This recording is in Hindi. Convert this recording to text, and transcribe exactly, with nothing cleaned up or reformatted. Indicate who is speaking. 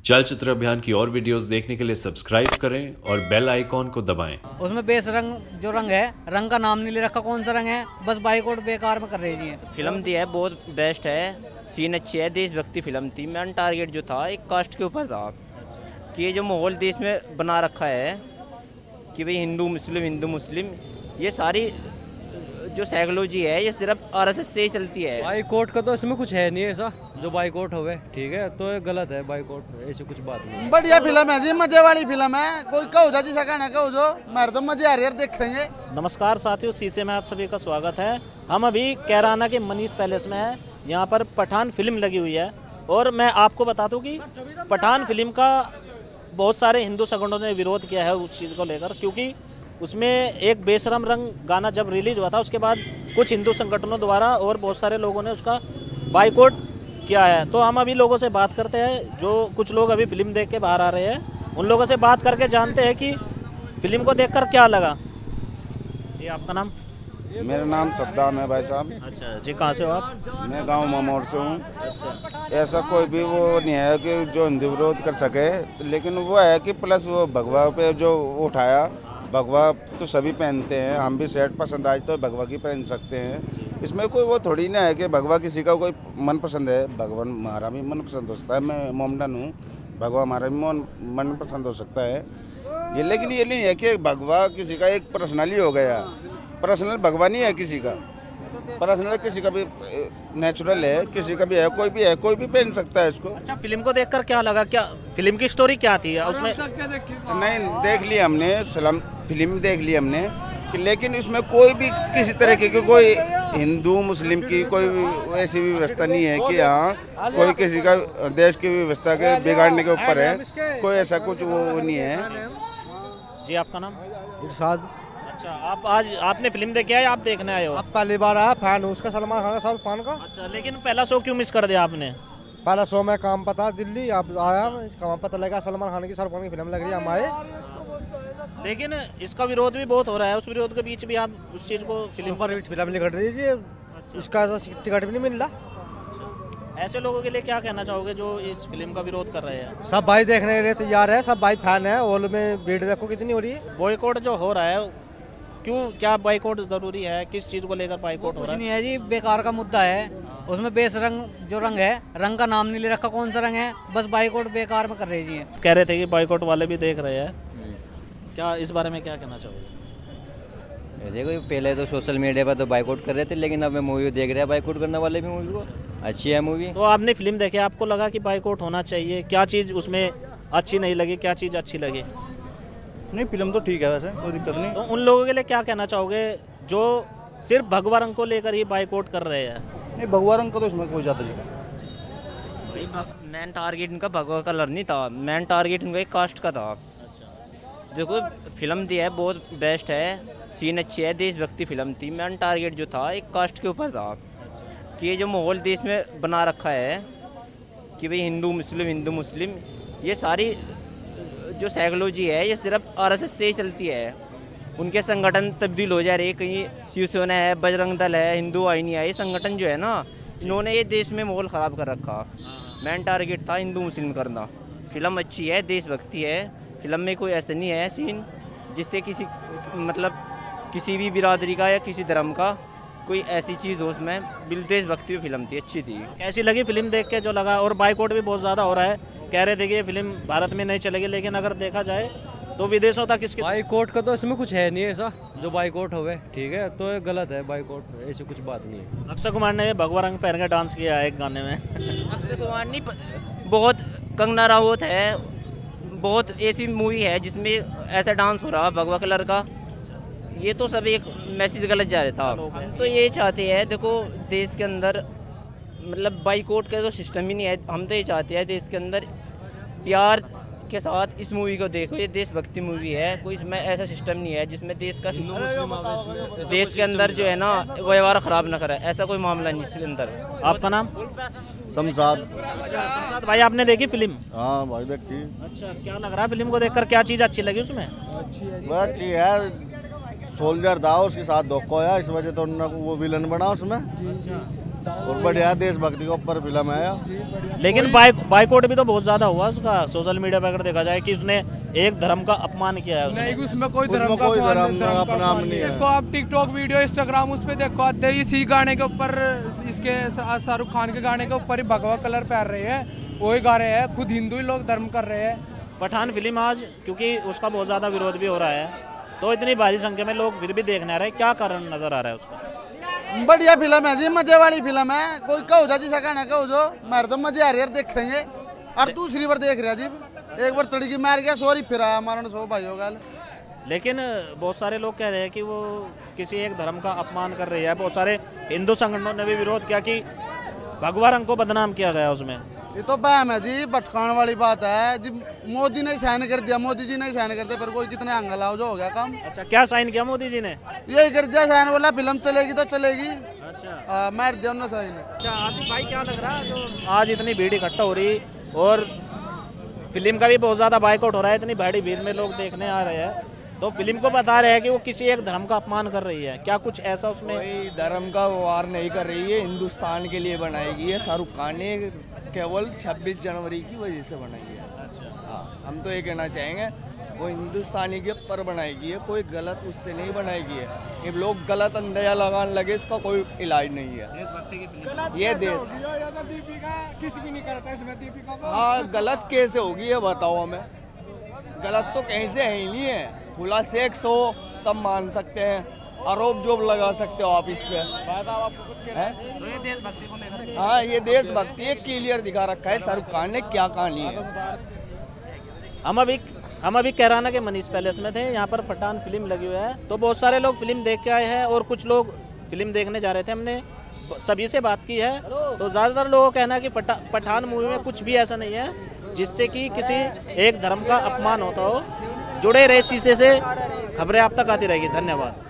Speaker 1: चलचित्र अभियान की और वीडियोस देखने के लिए सब्सक्राइब करें और बेल आइकॉन को दबाएं।
Speaker 2: उसमें बेस रंग जो रंग है, रंग का नाम नहीं ले रखा कौन सा रंग है, बस बाइकआउट बेकार में कर रही है।
Speaker 3: फिल्म दी है बहुत बेस्ट है, सीन अच्छी है, देशभक्ति फिल्म थी। मेन टारगेट जो था एक कास्ट के ऊपर था कि ये जो माहौल देश में बना रखा है कि भाई हिंदू मुस्लिम हिंदू मुस्लिम, ये सारी जो साइकोलॉजी है ये सिर्फ आरएसएस से ही चलती है।
Speaker 4: बाइकआउट का तो इसमें कुछ है नहीं ऐसा जो बाइकआउट होवे, ठीक है, तो ये गलत है बाइकआउट, ऐसी कुछ बात नहीं।
Speaker 5: बढ़िया फिल्म है जी, मजे वाली फिल्म है, कोई कहो जा जिसका कहना कहो जो, मार तो मजे आ रही है देखेंगे।
Speaker 6: नमस्कार साथियों, शीशे में आप सभी का स्वागत है। हम अभी कैराना के मनीष पैलेस में हैं। यहाँ पर पठान फिल्म लगी हुई है और मैं आपको बता दूं कि पठान फिल्म का बहुत सारे हिंदू संगठनों ने विरोध किया है उस चीज़ को लेकर, क्योंकि उसमें एक बेशरम रंग गाना जब रिलीज हुआ था उसके बाद कुछ हिंदू संगठनों द्वारा और बहुत सारे लोगों ने उसका बाइकआउट किया है। तो हम अभी लोगों से बात करते हैं, जो कुछ लोग अभी फिल्म देख के बाहर आ रहे हैं, उन लोगों से बात करके जानते हैं कि फिल्म को देखकर क्या लगा। ये आपका नाम?
Speaker 7: मेरा नाम सद्दाम है भाई साहब।
Speaker 6: अच्छा जी, कहाँ से हो आप?
Speaker 7: मैं गांव ममोर से हूँ। ऐसा कोई भी वो नहीं है कि जो हिंदू विरोध कर सके, लेकिन वो है कि प्लस वो भगवा पे जो उठाया, भगवा तो सभी पहनते हैं, हम भी शर्ट पसंद आज तो भगवा की पहन सकते हैं। इसमें कोई वो थोड़ी ना है कि भगवा किसी का कोई मन पसंद है, भगवान हमारा भी मन पसंद हो सकता है। मैं मोमडन हूँ, भगवा हमारा भी मन मन पसंद हो सकता है ये, लेकिन ये नहीं है कि भगवा किसी का एक पर्सनली हो गया। पर्सनल भगवा नहीं है किसी का, पर्सनल किसी का भी नेचुरल है, किसी का भी है, कोई भी है, कोई भी पहन सकता है इसको।
Speaker 6: अच्छा, फिल्म को देखकर क्या लगा? क्या फिल्म की स्टोरी क्या थी उसमें?
Speaker 7: नहीं देख ली हमने, सलाम फिल्म देख ली हमने कि, लेकिन इसमें कोई भी किसी तरह की कोई हिंदू मुस्लिम की कोई ऐसी भी व्यवस्था नहीं है कि हाँ कोई किसी का देश की व्यवस्था के बिगाड़ने के ऊपर है, कोई ऐसा कुछ वो नहीं है।
Speaker 6: जी, आपका नाम?
Speaker 5: इरशाद।
Speaker 6: अच्छा, आप आज आपने फिल्म देखे आए, आप देखने आए हो?
Speaker 5: अब पहली बार आया, फैन हूँ उसका, सलमान खान का, शाहरुख खान का।
Speaker 6: अच्छा, लेकिन पहला शो क्यों मिस कर दिया आपने?
Speaker 5: पहला शो में काम पता दिल्ली, अब आया इसका वहाँ पता लगा सलमान खान की शाहरुख खान की फिल्म लग रही है, हम आए।
Speaker 6: लेकिन इसका विरोध भी बहुत हो रहा है, उस विरोध के बीच भी आप उस चीज़ को फिल्म
Speaker 5: पर फिल्म निकल रही है, इसका टिकट भी नहीं मिल रहा।
Speaker 6: ऐसे लोगों के लिए क्या कहना चाहोगे जो इस फिल्म का विरोध कर रहे हैं?
Speaker 5: सब भाई देखने के लिए तैयार है, सब भाई फैन है, हॉल में भीड़ देखो कितनी हो रही है।
Speaker 6: बॉयकॉट जो हो रहा है, क्यों, क्या बाइकआउट जरूरी है? किस चीज़ को लेकर बाइकआउट हो रहा है?
Speaker 2: नहीं है जी, बेकार का मुद्दा है। उसमें बेस रंग जो रंग है, रंग का नाम नहीं ले रखा कौन सा रंग है, बस बाइकआउट बेकार में कर रही है।
Speaker 6: कह रहे थे कि बाइकआउट वाले भी देख रहे हैं, क्या इस बारे में क्या कहना चाहोगे?
Speaker 8: देखो, पहले तो सोशल मीडिया पर तो बाइकआउट कर रहे थे, लेकिन अब मैं मूवी देख रहे हैं बाइकआउट करने वाले भी मूवी को, अच्छी है मूवी।
Speaker 6: तो आपने फिल्म देखी, आपको लगा कि बाइकआउट होना चाहिए, क्या चीज़ उसमें अच्छी नहीं लगी, क्या चीज़ अच्छी लगी?
Speaker 5: नहीं, फिल्म तो ठीक है, वैसे कोई दिक्कत नहीं।
Speaker 6: तो उन लोगों के लिए क्या कहना चाहोगे जो सिर्फ भगवा रंग को लेकर ही बाइकआउट कर रहे हैं?
Speaker 5: नहीं, भगवा रंग का तो इसमें कोई ज़्यादा नहीं।
Speaker 3: मेन टारगेट इनका भगवा कलर नहीं था, मेन टारगेट इनका एक कास्ट का था। देखो, फिल्म दी है बहुत बेस्ट है, सीन अच्छी है, देशभक्ति फिल्म थी। मेन टारगेट जो था एक कास्ट के ऊपर था कि ये जो माहौल देश में बना रखा है कि भाई हिंदू मुस्लिम हिंदू मुस्लिम, ये सारी जो साइकोलॉजी है ये सिर्फ आरएसएस से ही चलती है। उनके संगठन तब्दील हो जा रहे, कहीं शिवसेना है, बजरंग दल है, हिंदू आईनी है, ये संगठन जो है ना, इन्होंने ये देश में माहौल ख़राब कर रखा। मेन टारगेट था हिंदू मुस्लिम करना। फिल्म अच्छी है, देशभक्ति है, फिल्म में कोई ऐसा नहीं है सीन जिससे किसी मतलब किसी भी बिरादरी का या किसी धर्म का कोई ऐसी चीज़ हो उसमें। बिल देशभक्ति भी फिल्म थी, अच्छी थी।
Speaker 6: कैसी लगी फिल्म देख के जो लगा? और बाइकआउट भी बहुत ज़्यादा हो रहा है, कह रहे थे कि ये फिल्म भारत में नहीं चलेगी, लेकिन अगर देखा जाए तो विदेशों तक इसकी।
Speaker 4: बाइकआउट का तो इसमें कुछ है नहीं ऐसा जो बाइकआउट होवे, ठीक है, तो ये गलत है बाइकआउट, ऐसी कुछ बात नहीं है।
Speaker 6: अक्षय कुमार ने भगवा रंग पहन के डांस किया है एक गाने में।
Speaker 3: अक्षय कुमार नहीं, बहुत कंगना रावत है, बहुत ऐसी मूवी है जिसमें ऐसा डांस हो रहा भगवा कलर का। ये तो सब एक मैसेज गलत जा रहा था। हम तो ये चाहते हैं, देखो देश के अंदर मतलब बाइकआउट का तो सिस्टम ही नहीं है। हम तो ये चाहते हैं देश के अंदर प्यार के साथ इस मूवी को देखो, ये देशभक्ति मूवी है, कोई इसमें ऐसा सिस्टम नहीं है जिसमें देश का देश के अंदर जो है ना व्यवहार ख़राब ना करे, ऐसा कोई मामला नहीं इसके अंदर।
Speaker 6: आपका नाम?
Speaker 9: शमशाद।
Speaker 6: शमशाद भाई, आपने देखी फिल्म?
Speaker 9: हाँ भाई देखी।
Speaker 6: अच्छा, क्या लग रहा है फिल्म को देखकर? क्या चीज़ अच्छी लगी उसमें?
Speaker 9: अच्छी है, सोल्जर था, उसके साथ धोखा होया, इस वजह तो वो विलन बना उसमें। और बढ़िया देशभक्ति के ऊपर फिल्म है।
Speaker 6: लेकिन बाइकआउट भी तो बहुत ज्यादा हुआ उसका सोशल मीडिया पर, अगर देखा जाए कि उसने एक धर्म का अपमान किया है।
Speaker 10: नहीं, उसमें कोई धर्म का अपमान नहीं है। देखो आप टिकटॉक वीडियो, इंस्टाग्राम उस पे देखो आते हैं, इसी गाने के ऊपर, इसके शाहरुख खान के गाने के ऊपर ही भगवा कलर पहन रहे हैं, वही गा रहे हैं, खुद हिंदू ही लोग धर्म कर रहे हैं।
Speaker 6: पठान फिल्म आज क्योंकि उसका बहुत ज्यादा विरोध भी हो रहा है, तो इतनी भारी संख्या में लोग फिर भी देखने आ रहे हैं, क्या कारण नजर आ रहा है उसका?
Speaker 11: बढ़िया फिल्म है जी, मजे वाली फिल्म है। कोई कहो जा जी सका ना कहो जो, मेरे तो मजे आ रहे हैं देखेंगे। और दूसरी बार देख रहा जी, एक बार तड़की मार गया, सॉरी फिर आया हमारा सो भाई होगा।
Speaker 6: लेकिन बहुत सारे लोग कह रहे हैं कि वो किसी एक धर्म का अपमान कर रही है। बहुत सारे हिंदू संगठनों ने भी विरोध किया कि भगवा रंग को बदनाम किया गया उसमें।
Speaker 11: ये तो बहम है जी, भटकाने वाली बात है जी। मोदी ने साइन कर दिया, मोदी जी ने साइन कर दिया, फिर कोई कितने अंगलाओ जो हो गया काम।
Speaker 6: अच्छा, क्या साइन किया मोदी जी ने?
Speaker 11: यही कर दिया साइन, बोला फिल्म चलेगी तो चलेगी।
Speaker 6: अच्छा,
Speaker 11: मार दिया उन्होंने साइन।
Speaker 6: अच्छा आसिफ भाई, क्या लग रहा है जो आज इतनी भीड़ इकट्ठा हो रही और फिल्म का भी बहुत ज्यादा बाइकआउट हो रहा है, इतनी बड़ी भीड़ में लोग देखने आ रहे हैं, तो फिल्म को बता रहे हैं कि वो किसी एक धर्म का अपमान कर रही है, क्या कुछ ऐसा उसमें?
Speaker 12: कोई धर्म का वार नहीं कर रही है, हिंदुस्तान के लिए बनाई गई है। शाहरुख खान ने केवल छब्बीस जनवरी की वजह से बनाई है। अच्छा, हाँ, हम तो ये कहना चाहेंगे वो हिंदुस्तानी के ऊपर बनाई गई है, कोई गलत उससे नहीं बनाई गई है। ये लोग गलत अंदाजा लगाने लगे, इसका कोई इलाज नहीं है। देशभक्ति की फिल्म ये देश
Speaker 10: दीपिका किसी भी नहीं करता इसमें, दीपिका को।
Speaker 12: हाँ, गलत कैसे होगी ये बताओ हमें? गलत तो कहीं से है ही नहीं है। खुला सेक्स हो तब मान सकते हैं, आरोप जोब लगा सकते हो आप इस पे।
Speaker 6: तो ये देशभक्ति को लेकर,
Speaker 12: हाँ, ये देशभक्ति एक क्लियर दिखा रखा है शाहरुख खान ने क्या कहानी है।
Speaker 6: हम अभी हम अभी कैराना के मनीष पैलेस में थे, यहाँ पर पठान फिल्म लगी हुई है, तो बहुत सारे लोग फिल्म देख के आए हैं और कुछ लोग फिल्म देखने जा रहे थे। हमने सभी से बात की है, तो ज़्यादातर लोगों का कहना है कि पठान मूवी में कुछ भी ऐसा नहीं है जिससे कि किसी एक धर्म का अपमान होता हो। जुड़े रहे शीशे से, खबरें आप तक आती रहेगी। धन्यवाद।